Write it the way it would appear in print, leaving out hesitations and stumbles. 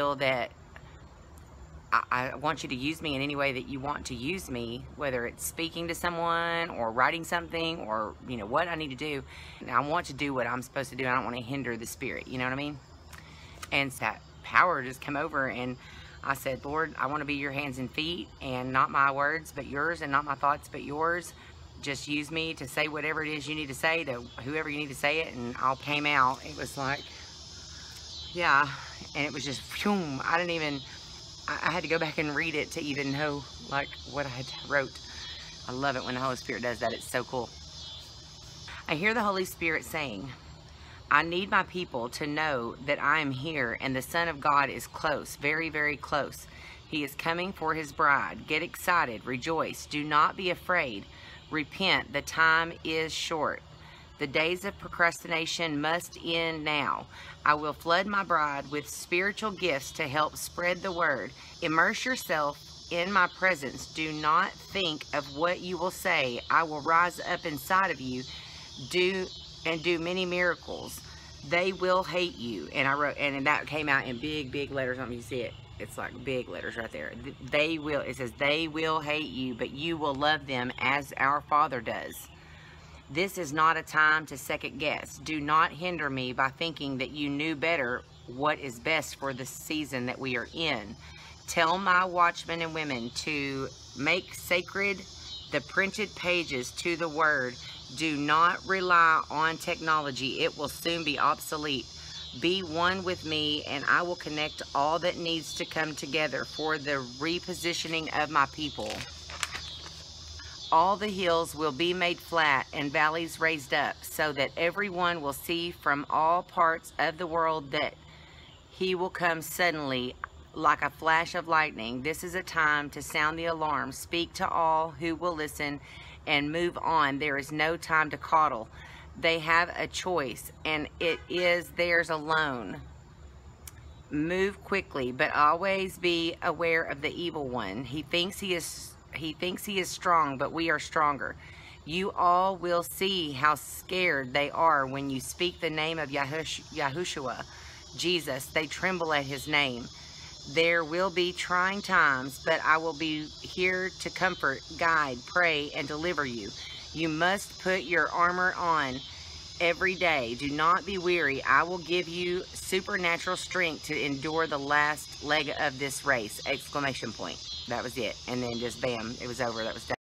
feel that I want you to use me in any way that you want to use me, whether it's speaking to someone or writing something or, you know, what I need to do. And I want to do what I'm supposed to do. I don't want to hinder the Spirit, you know what I mean? And that power just come over, and I said, Lord, I want to be your hands and feet, and not my words but yours, and not my thoughts but yours. Just use me to say whatever it is you need to say to whoever you need to say it, and I'll came out. It was like, yeah, and it was just, phew, I had to go back and read it to even know, like, what I had wrote. I love it when the Holy Spirit does that. It's so cool. I hear the Holy Spirit saying, I need my people to know that I am here, and the Son of God is close, very, very close. He is coming for his bride. Get excited, rejoice, do not be afraid. Repent, the time is short. The days of procrastination must end now. I will flood my bride with spiritual gifts to help spread the word. Immerse yourself in my presence. Do not think of what you will say. I will rise up inside of you, do many miracles. They will hate you. And I wrote, and that came out in big, big letters. I don't know if you see it. It's like big letters right there. They will, it says, they will hate you, but you will love them as our Father does. This is not a time to second guess. Do not hinder me by thinking that you knew better what is best for the season that we are in. Tell my watchmen and women to make sacred the printed pages to the word. Do not rely on technology. It will soon be obsolete. Be one with me, and I will connect all that needs to come together for the repositioning of my people. All the hills will be made flat and valleys raised up, so that everyone will see from all parts of the world that he will come suddenly like a flash of lightning. This is a time to sound the alarm. Speak to all who will listen and move on. There is no time to coddle. They have a choice, and it is theirs alone. Move quickly, but always be aware of the evil one. He thinks he is strong, but we are stronger. You all will see how scared they are when you speak the name of Yahushua, Jesus. They tremble at his name. There will be trying times, but I will be here to comfort, guide, pray, and deliver you. You must put your armor on every day. Do not be weary. I will give you supernatural strength to endure the last leg of this race! Exclamation point. That was it. And then just bam, it was over. That was done.